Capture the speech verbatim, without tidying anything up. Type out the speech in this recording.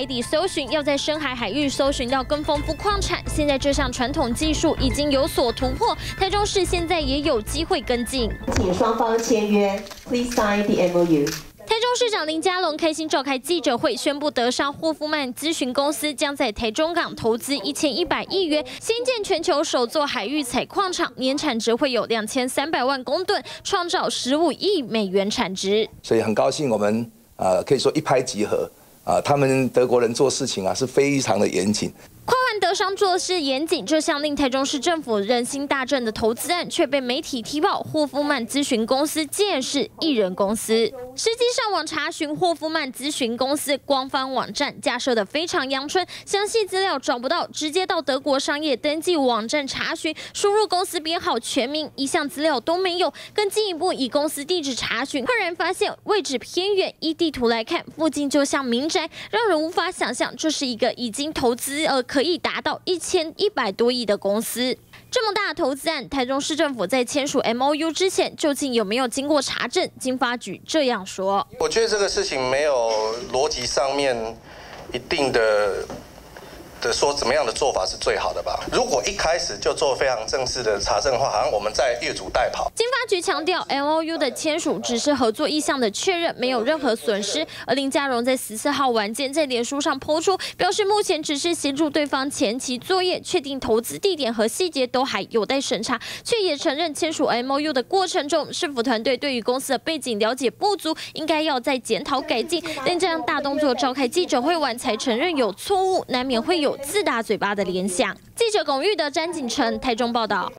海底搜寻，要在深海海域搜寻到更丰富矿产。现在这项传统技术已经有所突破，台中市现在也有机会跟进。 请双方签约 ，Please sign the M O U。 台中市长林佳龙开心召开记者会，宣布德商霍夫曼咨询公司将在台中港投资一千一百亿元，新建全球首座海域采矿场，年产值会有两千三百万公吨，创造十五亿美元产值。 所以很高兴我们呃可以说一拍即合啊、呃，他们德国人做事情啊是非常的严谨。 跨完德商做事严谨，这项令台中市政府人心大振的投资案，却被媒体踢爆霍夫曼咨询公司竟然是艺人公司。实际上网查询霍夫曼咨询公司官方网站，架设的非常阳春，详细资料找不到，直接到德国商业登记网站查询，输入公司编号全名，一项资料都没有。更进一步以公司地址查询，赫然发现位置偏远，依地图来看，附近就像民宅，让人无法想象这是一个已经投资呃。 可以达到一千一百多亿的公司，这么大的投资案，台中市政府在签署 M O U 之前，究竟有没有经过查证？经发局这样说： 我觉得这个事情没有逻辑上面一定的。 的说怎么样的做法是最好的吧？如果一开始就做非常正式的查证的话，好像我们在越俎代庖。 经发局强调 ，M O U 的签署只是合作意向的确认，没有任何损失。而林佳荣在十四号晚间在脸书上抛出，表示目前只是协助对方前期作业，确定投资地点和细节都还有待审查，却也承认签署 M O U 的过程中，市府团队对于公司的背景了解不足，应该要再检讨改进。但这样大动作召开记者会完才承认有错误，难免会有 自打嘴巴的联想。记者龚玉德、詹景成台中报道。